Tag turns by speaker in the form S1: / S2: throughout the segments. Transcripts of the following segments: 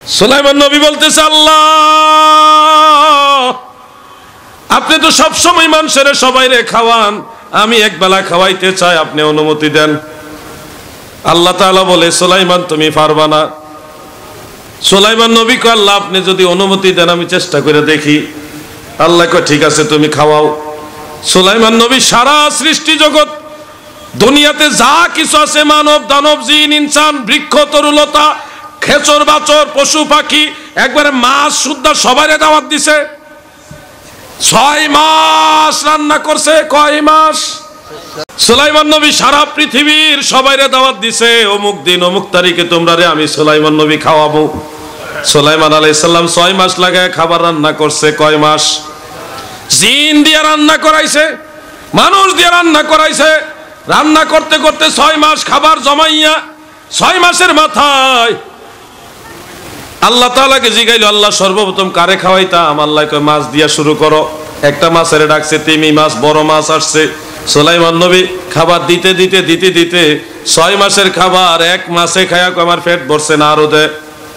S1: সুলাইমান নবী বলতেছে, আল্লাহ আপনি তো সব সময় মানুষের সবাইরে খাওয়ান, আমি একবেলা খাওয়াইতে চাই, আপনি অনুমতি দেন। আল্লাহ তাআলা বলে, সুলাইমান তুমি পারবা না। সুলাইমান নবী কয়, আল্লাহ আপনি যদি অনুমতি দেন আমি চেষ্টা করে দেখি। আল্লাহ কয় ঠিক আছে তুমি খাওয়াও। সুলাইমান নবী সারা সৃষ্টি জগৎ দুনিয়াতে যা কিছু আছে, মানব দানব জিন ইনসান, বৃক্ষ তরুলতা, খেচর বাচর, পশু পাখি, একবারে মাছ সুদ্ধা সবাইরে দাওয়াত দিছে। 6 মাস রান্না করছে। কয় মাস? সুলাইমান নবী সারা পৃথিবীর সবাইরে দাওয়াত দিছে, অমুক দিন অমুক তারিখে তোমরা রে আমি সুলাইমান নবী খাওয়াবো। সুলাইমান আলাইহিস সালাম 6 মাস লাগায় খাবার রান্না করছে। কয় মাস? জিন দিয়ে রান্না করাইছে, মানুষ দিয়ে রান্না করাইছে। রান্না করতে করতে 6 মাস খাবার জমাইয়া 6 মাসের মাথায় আল্লাহ তাআলাকে জিগাইলো, আল্লাহ সর্বপ্রথম কারে খাওয়াইতাম? আল্লাহ কয় মাছ দিয়া শুরু করো। একটা মাছের ডাকছে, তিমি মাছ, বড় মাছ আসছে। সুলাইমান নবী খাবার দিতে দিতে দিতে দিতে 6 মাসের খাবার 1 মাসে খায়া আমার পেট ভরছে না, আরো দে,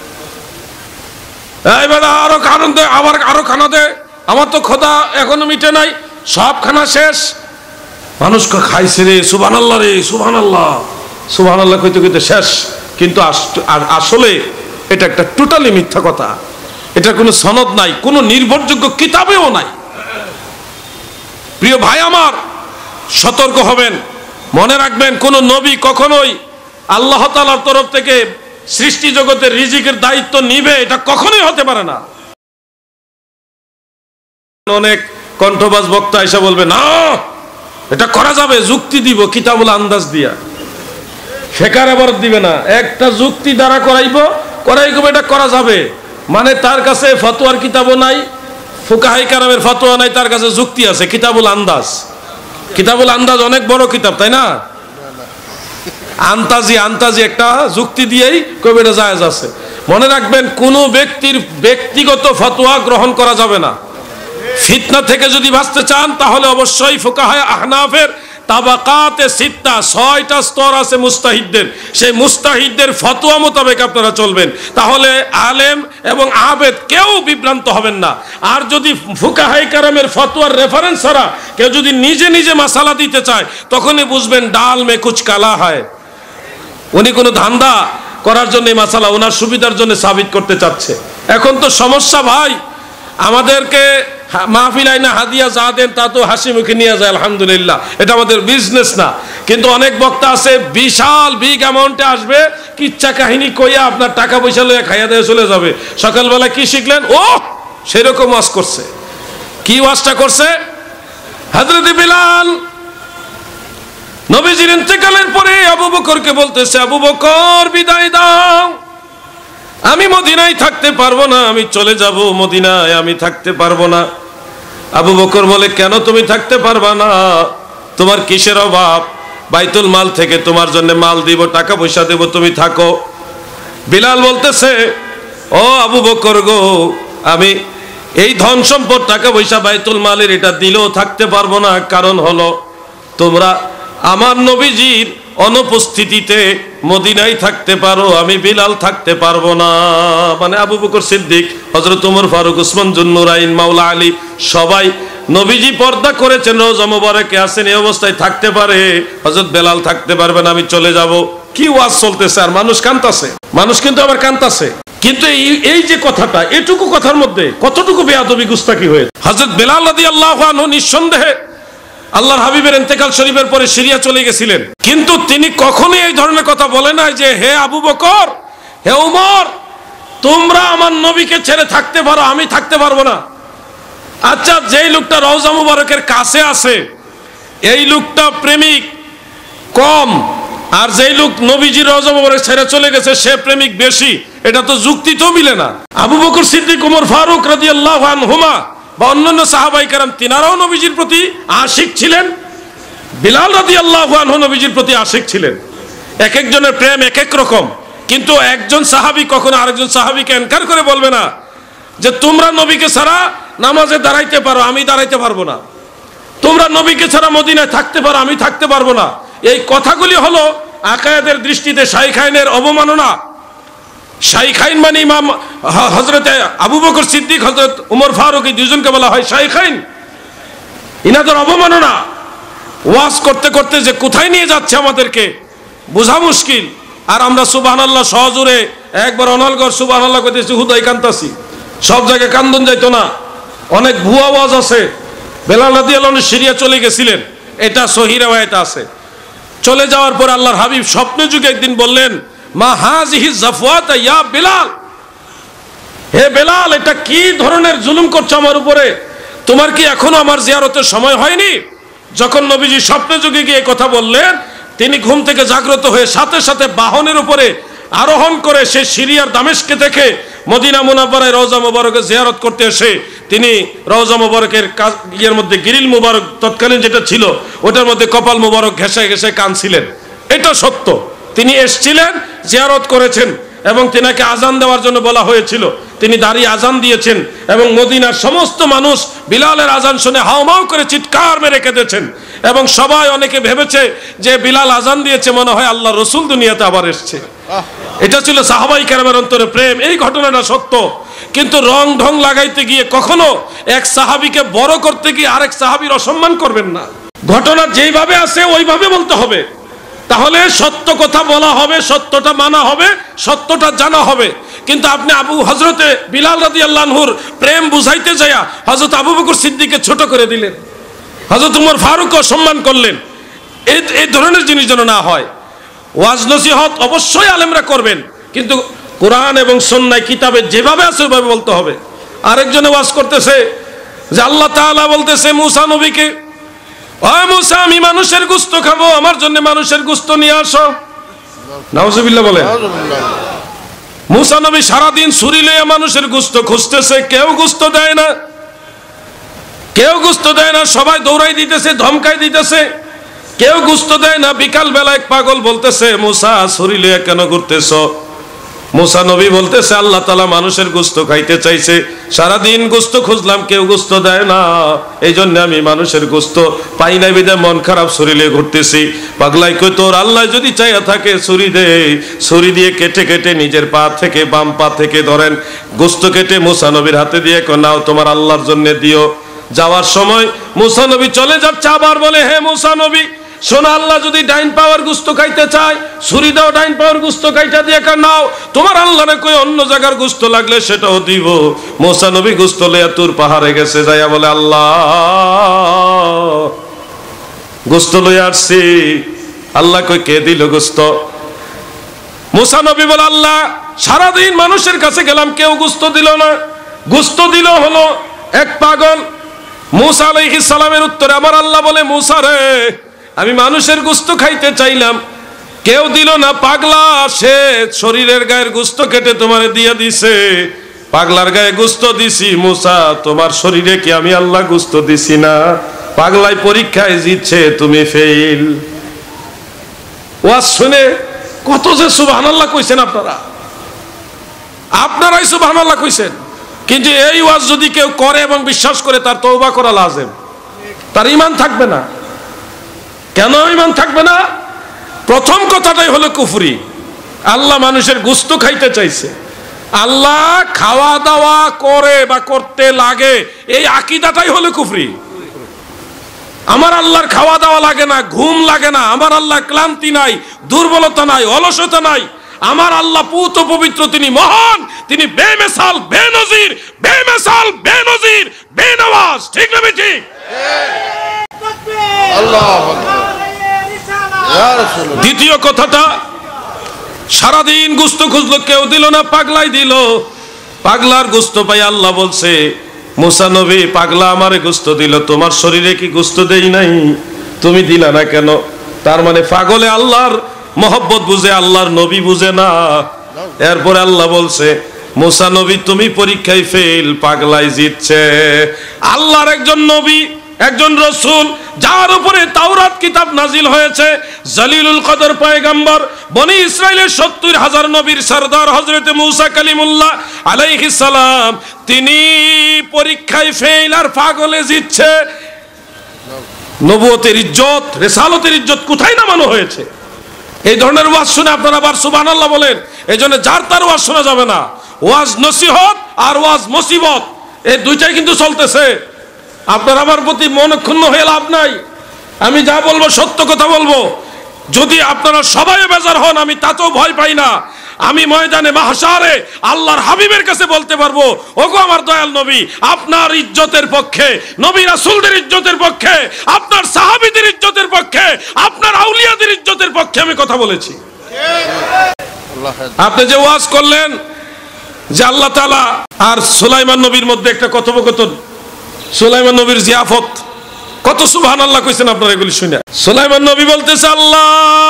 S1: এই বেটা আরো খানা দে, আবার আরো খানা দে, আমার তো ক্ষুধা এখনো মিটে নাই, সব খানা শেষ। মানুষ খাইছে রে, সুবহানাল্লাহ রে, সুবহানাল্লাহ সুবহানাল্লাহ কইতে কইতে শেষ। কিন্তু আসলে এটা একটা টোটালি মিথ্যা কথা। এটা কোনো সনদ নাই, কোনো নির্ভরযোগ্য কিতাবেও নাই। প্রিয় ভাই আমার, সতর্ক হবেন, মনে রাখবেন কোন নবী কখনোই আল্লাহ তাআলার তরফ থেকে সৃষ্টি জগতের রিজিকের দায়িত্ব নিবে, এটা কখনোই হতে পারে না। অনেক কণ্ঠবাজ বক্তা এসে বলবে না এটা করা যাবে, যুক্তি দিব কিতাবুল আন্দাজ দিয়া, ফেকার আবার দিবে না, একটা যুক্তি দ্বারা করাইবো এটা করা যাবে। মানে তার কাছে ফতোয়ার কিতাবও নাই, ফুকাহায়ে কেরামের ফতোয়া নাই, তার কাছে যুক্তি আছে, কিতাবুল আন্দাজ। কিতাবুল আন্দাজ অনেক বড় কিতাব, তাই না? আন্তাজি একটা যুক্তি দিয়েই কবে এটা জায়েজ আছে। মনে রাখবেন কোন ব্যক্তির ব্যক্তিগত ফতোয়া গ্রহণ করা যাবে না। ফিতনা থেকে যদি বাঁচতে চান তাহলে অবশ্যই ফুকাহায়ে আহনাফের তাবাকাতে সিত্তা, 6টা স্তর আছে মুস্তাহিদদের, সেই মুস্তাহিদদের ফতোয়া মোতাবেক আপনারা চলবেন, তাহলে আলেম এবং আবেদ কেউ বিভ্রান্ত হবেন না। আর যদি ফুকাহায়ে কেরামের ফতোয়ার রেফারেন্স ছাড়া কেউ যদি নিজে নিজে মাসালা দিতে চায়, তখনই বুঝবেন ডাল মে কুছ কালা হয়। উনি কোনো ধান্দা করার জন্য মাসালা ওনার সুবিধার জন্য সাবিত করতে চাচ্ছে। এখন তো সমস্যা ভাই, আমাদেরকে মাহফিল আইনা হাদিয়া যা দেন তা তো হাসি মুখে নিয়ে যায়, আলহামদুলিল্লাহ, এটা আমাদের বিজনেস না। কিন্তু অনেক বক্তা আছে বিশাল বিগ অ্যামাউন্টে আসবে, কিচ্ছা কাহিনী কইয়া আপনার টাকা পয়সা লইয়া খাইয়া দিয়ে চলে যাবে। সকালবেলা কি শিখলেন? ও সেরকম ওয়াজ করছে। কি ওয়াজটা করছে? হযরত বিলাল নবীজির ইন্তেকালের পরে আবু বকরকে বলতেছে, আবু বকর বিদায় দাও, আমি মদিনায় থাকতে পারবো না, আমি চলে যাব মদিনায়, আমি থাকতে পারবো না। আবু বকর বলে, কেন তুমি থাকতে পারবা না? তোমার কিসের অভাব? বাইতুল মাল থেকে তোমার জন্য মাল দিব, টাকা পয়সা দেব, তুমি থাকো। বিলাল বলতেছে, ও আবু বকর গো, আমি এই ধন সম্পদ টাকা পয়সা বাইতুল মালের এটা দিলেও থাকতে পারবো না। কারণ হলো তোমরা আমার নবীজির অনুপস্থিতিতে মদিনায় থাকতে পারো, আমি বিলাল থাকতে পারবো না। মানে আবু বকর সিদ্দিক, হযরত ওমর ফারুক, উসমান জুন্নুরাইন, মাওলা আলী সবাই নবীজি পর্দা করেছেন, রওজা মোবারকে আছেন, এই অবস্থায় থাকতে পারে, হযরত বেলাল থাকতে পারবে না, আমি চলে যাব। কি ওয়াজ চলতেছে, আর মানুষ কাঁদতাছে, মানুষ কিন্তু আবার কাঁদতাছে। কিন্তু এই যে কথাটা, এটুকু কথার মধ্যে কতটুকু বেয়াদবি গুস্তাকি হয়ে। হযরত বেলাল রাদিয়াল্লাহু আনহু নিঃসন্দেহে আল্লাহর হাবিবের ইন্তেকাল শরীফের পরে সিরিয়া চলে গেছিলেন, কিন্তু তিনি কখনোই এই ধরনের কথা বলে নাই যে হে আবু বকর, হে ওমর, তোমরা আমার নবীকে ছেড়ে থাকতে পারো, আমি থাকতে পারবো না। আচ্ছা, যেই লোকটা রওজা মুবারকের কাছে আছে এই লোকটা প্রেমিক কম, আর যেই লোক নবীজির রওজা মুবারক ছেড়ে চলে গেছে সে প্রেমিক বেশি, এটা তো যুক্তি তো মিলে না। আবু বকর সিদ্দিক, ওমর ফারুক রাদিয়াল্লাহু আনহুমা বা অন্যান্য সাহাবায়ে কেরাম তিনারাও নবীজির প্রতি আশিক ছিলেন, বিলাল রাদিয়াল্লাহু আনহু নবীজির প্রতি আশিক ছিলেন। এক একজনের প্রেম এক এক রকম, কিন্তু একজন সাহাবী কখনো আরেকজন সাহাবীকে এনকার করে বলবে না যে তোমরা নবীকে ছাড়া নামাজে দাঁড়াইতে পারো, আমি দাঁড়াইতে পারবো না, তোমরা নবীকে ছাড়া মদিনায় থাকতে পারো, আমি থাকতে পারবো না। এই কথাগুলি হলো আকায়েদের দৃষ্টিতে শাইখাইনের অবমাননা। শাইখাইন মানে ইমাম হযরত আবু বকর সিদ্দিক, হযরত উমর ফারুক, এই দুইজনকে বলা হয় শাইখাইন। ইনাদের অবমাননা ওয়াজ করতে করতে যে কোথায় নিয়ে যাচ্ছে আমাদেরকে বোঝা মুশকিল। আর আমরা সুবহানাল্লাহ সহজুরে একবার অনলগর সুবহানাল্লাহ কইতেছি, হুদাই কান্তাছি, সব জায়গায় কান্দন যাইতো না। অনেক ভুয়া ওয়াজ আছে। বেলাল রাদিয়াল্লাহু আনহু সিরিয়া চলে গেছিলেন, এটা সহিহ riwayat আছে। চলে যাওয়ার পর আল্লাহর হাবিব স্বপ্নে যুগে একদিন বললেন, মা হাযিহি জাফওয়াত ইয়া বেলাল, হে বেলাল, এটা কি ধরনের জুলুম করছো আমার উপরে? তোমার কি এখনো আমার জিয়ারতের সময় হয়নি? যখন নবীজি স্বপ্নে যুগে গিয়ে কথা বললেন, তিনি ঘুম থেকে জাগ্রত হয়ে সাথে সাথে বাহনের উপরে আরোহণ করে সে সিরিয়ার দামেস্কে থেকে মদিনা মুনাওয়ারায় রওজা মুবারকে জিয়ারত করতে এসে তিনি রওজা মুবারকের ইয়ের মধ্যে গিরিল মুবারক তৎকালীন যেটা ছিল ওটার মধ্যে কপাল মুবারক ঘেঁষে ঘেঁষে কাঁদছিলেন। এটা সত্য, তিনি এসেছিলেন, জিয়ারত করেছেন এবং তেনাকে আজান দেওয়ার জন্য বলা হয়েছিল। তিনি দাঁড়িয়ে আজান দিয়েছেন এবং মদিনার সমস্ত মানুষ বিলালের আজান শুনে হাউমাউ করে চিৎকার মেরে কেঁদেছেন এবং সবাই অনেকে ভেবেছে যে বিলাল আজান দিয়েছে, মনে হয় আল্লাহ রসুল দুনিয়াতে আবার এসছে। এটা ছিল সাহাবাই কেরামের অন্তরে প্রেম। এই ঘটনাটা সত্য, কিন্তু রং ঢং লাগাইতে গিয়ে কখনো এক সাহাবীকে বড় করতে গিয়ে আরেক সাহাবীর অসম্মান করবেন না। ঘটনা যেইভাবে আছে ওইভাবে বলতে হবে, তাহলে সত্য কথা বলা হবে, সত্যটা মানা হবে, সত্যটা জানা হবে। কিন্তু আপনি হযরতে বিলাল রাদিয়াল্লাহু আনহুর প্রেম বুঝাইতে যায়া হযরত আবু বকর সিদ্দিককে ছোট করে দিলেন, হযরত উমর ফারুককে সম্মান করলেন। এই ধরনের জিনিস যেন না হয়। ওয়াজ নসিহত অবশ্যই আলেমরা করবেন, কিন্তু কোরআন এবং সুন্নাহ কিতাবে যেভাবে আছে ওইভাবে বলতে হবে। আরেকজনে ওয়াজ করতেছে যে আল্লাহ তাআলা বলতেছে মুসা নবীকে, ও মুসা, আমি মানুষের গোশত খাবো, আমার জন্য মানুষের গোশত নিয়ে আসো। নাউজুবিল্লাহ বলে। মুসা নবী সারাদিন ছুরি লইয়া মানুষের গোশত খুঁজতেছে, কেউ গোশত দেয় না, কেউ গোশত দেয় না, সবাই দৌড়াই দিতেছে, ধমকাই দিতেছে, কেউ গোশত দেয় না। বিকাল বেলা এক পাগল বলতেছে, মুসা ছুরি লইয়া কেন ঘুরতেছ? মুসা নবী বলতেছে, আল্লাহ তাআলা মানুষের গোশত খাইতে চাইছে, সারাদিন গোশত খুঁজলাম, কেউ গোশত দেয় না, এই জন্য আমি মানুষের গোশত পাই নাই বিধায় মন খারাপ ছুরি লিয়ে ঘুরতেছি। পাগলাই কই, তোর আল্লাহ যদি চাইয়া থাকে ছুরি দে, ছুরি দিয়ে কেটে কেটে নিজের পা থেকে বাম পা থেকে ধরেন গোশত কেটে মুসা নবীর হাতে দিয়ে নাও, তোমার আল্লাহর জন্য দিও। যাওয়ার সময় মুসা নবী চলে যাচ্ছে, আবার বলে, হে মুসা নবী শোনো, আল্লাহ যদি ডাইন পাওয়ার গোশত খাইতে চায় ছুরি দাও, ডাইন পাওয়ার গোশত কাইটা দিয়ে নাও, তোমার আল্লাহরে কই অন্য জায়গার গোশত লাগলে সেটাও দিব। মুসা নবী গোশত লইয়া তুর পাহাড়ে গেছে, যাইয়া বলে, আল্লাহ গোশত লইয়া আসছি। আল্লাহ কই, কে দিল গোশত? মুসা নবী বলে, আল্লাহ সারাদিন মানুষের কাছে গেলাম, কেউ গোশত দিল না, গোশত দিল হলো এক পাগল। মুসা আলাইহিস সালামের উত্তরে আমার আল্লাহ বলে, মুসা রে, আমি মানুষের গোশত খাইতে চাইলাম, কেউ দিল না, পাগলা সে শরীরের গায়ের গোশত কেটে তোমারে দিয়ে দিছে, পাগলার গায়ে গোশত দিছি। মুসা, তোমার শরীরে কি আমি আল্লাহ গোশত দিছি না? পাগলাই পরীক্ষায় জিতছে, তুমি ফেল। ওয়াজ শুনে কত যে সুবহানাল্লাহ কইছেন আপনারা, আপনারাই সুবহানাল্লাহ কইছেন, কিন্তু এই ওয়াজ যদি কেউ করে এবং বিশ্বাস করে, তার তওবা করা লাজিম, তার ঈমান থাকবে না। কেন ঈমান থাকবে না? প্রথম কথাটাই হলো কুফরি। আল্লাহ মানুষের গোশত খাইতে চাইছে, আল্লাহ খাওয়া দাওয়া করে বা করতে লাগে, এই আকীদাটাই হলো কুফরি। আমার আল্লাহর খাওয়া দাওয়া লাগে না, ঘুম লাগে না, আমার আল্লাহ ক্লান্তি নাই, দুর্বলতা নাই, অলসতা নাই, আমার আল্লাহ পুত পবিত্র, তিনি মহান, তিনি বেমিসাল, বেনজির, বেমিসাল, বেনজির, বেনওয়াজ। ঠিক না ঠিক? দ্বিতীয় কথাটা, সারাদিন গোশত খুঁজলো, কেউ দিল না, পাগলাই দিল। পাগলার গোশত পাই আল্লাহ বলছে, মুসা নবী, পাগলা আমারে গোশত দিল, তোমার শরীরে কি গোশত দেই নাই? তুমি দিলা না কেন? তার মানে পাগলে আল্লাহর মহব্বত বুঝে, আল্লাহর নবী বুঝে না। এরপরে আল্লাহ বলছে, মুসা নবী তুমি পরীক্ষায় ফেল, পাগলাই জিতছে। আল্লাহর একজন নবী, একজন রাসূল, যার উপরে তাওরাত কিতাব নাজিল হয়েছে, জলিলুল কদর পয়গম্বর, বনি ইসরাইলের ৭০,০০০ নবীর সরদার হযরত মুসা কালিমুল্লাহ আলাইহিস সালাম, তিনি পরীক্ষায় ফেল আর পাগলে জিতছে। নবুয়তের ইজ্জত, রিসালতের ইজ্জত কোথায় নামানো হয়েছে? এই ধরনের ওয়াজ শুনে আপনারা আবার সুবহানাল্লাহ বলেন। এই জন্য যার তার ওয়াজ শোনা যাবে না। ওয়াজ নসিহত আর ওয়াজ মুসিবত, এই দুইটাই কিন্তু চলতেছে। আপনার আমার প্রতি মন ক্ষুণ্ণ হয়ে লাভ নাই। আমি যা বলবো সত্য কথা বলবো। যদি আপনারা সবাই বেজার হন, আমি তাতেও ভয় পাই না। আমি ময়দানে মাহশারে আল্লাহর হাবিবের কাছে বলতে পারবো, ওগো আমার দয়াল নবী, আপনার ইজ্জতের পক্ষে, নবী রাসূলদের ইজ্জতের পক্ষে, আপনার সাহাবীদের ইজ্জতের পক্ষে, আপনার আউলিয়াদের ইজ্জতের পক্ষে আমি কথা বলেছি। আপনি যে ওয়াজ করলেন যে আল্লাহ তাআলা আর সুলাইমান নবীর মধ্যে একটা কথোপকথন, সুলাইমান নবীর জিয়াফত, কত সুবহানাল্লাহ কইছেন আপনারা এগুলি শুনে। সুলাইমান নবী বলতেছে, আল্লাহ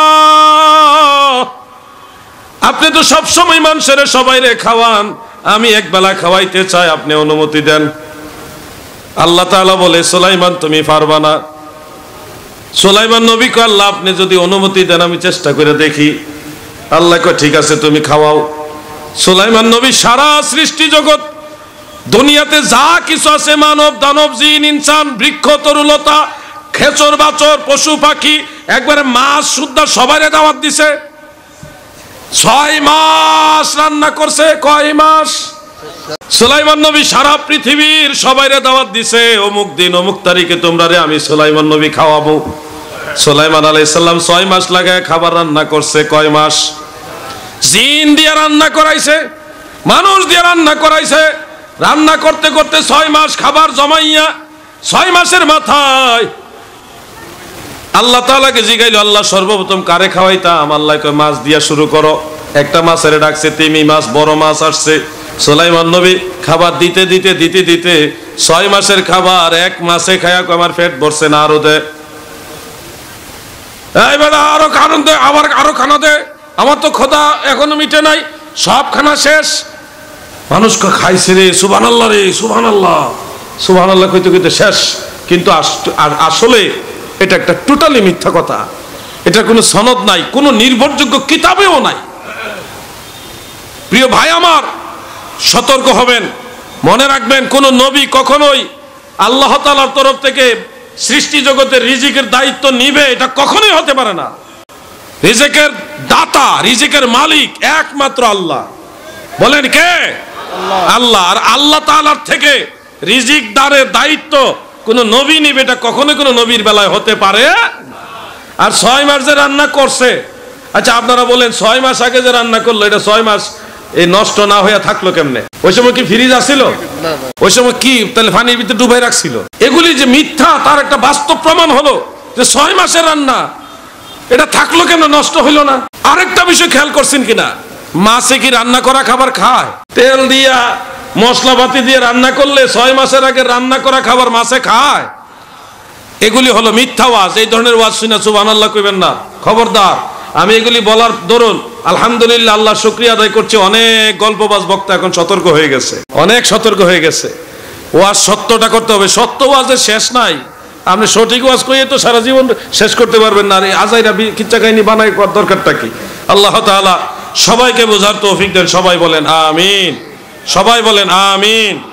S1: আপনি তো সব সময় মানুষের সবাইরে খাওয়ান, আমি একবেলা খাওয়াইতে চাই, আপনি অনুমতি দেন। আল্লাহ তাআলা বলে, সুলাইমান তুমি পারবা না। সুলাইমান নবী কয়, আল্লাহ আপনি যদি অনুমতি দেন আমি চেষ্টা করে দেখি। আল্লাহ কয় ঠিক আছে তুমি খাওয়াও। সুলাইমান নবী সারা সৃষ্টি জগৎ, দুনিয়াতে যা কিছু আছে, মানব দানব জিন ইনসান, বৃক্ষ তরুলতা, খেচর বাচর, পশু পাখি, একবারে মাছ সুদ্ধা সবাইরে দাওয়াত দিছে। 6 মাস রান্না করছে। কয় মাস? সুলাইমান নবী সারা পৃথিবীর সবাইরে দাওয়াত দিছে, অমুক দিন অমুক তারিখে তোমরা রে আমি সুলাইমান নবী খাওয়াবো। সুলাইমান আলাইহিস সালাম 6 মাস লাগায় খাবার রান্না করছে। কয় মাস? জিন দিয়ে রান্না করাইছে, মানুষ দিয়ে রান্না করাইছে। রান্না করতে করতে 6 মাস খাবার জমাইয়া 6 মাসের মাথায় আল্লাহ তাআলাকে জিগাইল, আল্লাহ সর্বপ্রথম কারে খাওয়াইতাম? আল্লাহ কয় মাছ দিয়া শুরু করো। একটা মাছের ডাকছে, তিমি মাছ, বড় মাছ আসছে। সুলাইমান নবী খাবার দিতে দিতে দিতে দিতে 6 মাসের খাবার এক মাসে খায়া আমার পেট ভরছে না, আরো দে, এই বেটা আরো খানা দে, আবার আরো খানা দে, আমার তো ক্ষুধা এখনো মিটে নাই, সব খানা শেষ। মানুষ খাইছে রে, সুবহানাল্লাহ রে, সুবহানাল্লাহ সুবহানাল্লাহ কইতে কইতে শেষ। কিন্তু আসলে এটা একটা টোটালি মিথ্যা কথা। এটা কোনো সনদ নাই, কোনো নির্ভরযোগ্য কিতাবেও নাই। প্রিয় ভাই আমার, সতর্ক হবেন, মনে রাখবেন, কোন নবী কখনোই আল্লাহ তাআলার তরফ থেকে সৃষ্টি জগতের রিজিকের দায়িত্ব নিবে, এটা কখনোই হতে পারে না। রিজিকের দাতা, রিজিকের মালিক একমাত্র আল্লাহ। বলেন কে? আল্লাহ। আর আল্লাহ তাআলার থেকে রিজিক দানের দায়িত্ব কোন নবী নিবে, এটা কখনো কোনো নবীর বেলায় হতে পারে। আর 6 মাস যে রান্না করছে, আচ্ছা আপনারা বলেন 6 মাস আগে যে রান্না করলো, এটা 6 মাস এই নষ্ট না হয়ে থাকলো কেমনে? ওই সময় কি ফ্রিজ আসছিল? ওই সময় কি তাহলে পানির ভিতরে ডুবাই রাখছিল? এগুলি যে মিথ্যা, তার একটা বাস্তব প্রমাণ হলো যে 6 মাসের রান্না এটা থাকলো কেন, নষ্ট হইলো না। আরেকটা বিষয় খেয়াল করছেন কিনা, মাছে কি রান্না করা খাবার খায়? তেল দিয়া মশলাপাতি দিয়ে রান্না করলে 6 মাসের আগে রান্না করা খাবার মাছে খায়? এগুলি হলো মিথ্যা ওয়াজ। এই ধরনের ওয়াজ শুনে সুবহানাল্লাহ কইবেন না, খবরদার। আমি এগুলি বলার দরুন আলহামদুলিল্লাহ আল্লাহ শুকরিয়া আদায় করছি, অনেক গল্পবাজ বক্তা এখন সতর্ক হয়ে গেছে, অনেক সতর্ক হয়ে গেছে। ওয়াজ সত্যটা করতে হবে, সত্য ওয়াজের শেষ নাই। আপনি সঠিক ওয়াজ কইয়ে তো সারা জীবন শেষ করতে পারবেন না। আর আজাইরা কিচ্ছা কাহিনী বানাই করার দরকারটা কি? আল্লাহ তাআলা সবাইকে বোঝার তৌফিক দেন। সবাই বলেন আমিন, সবাই বলেন আমিন।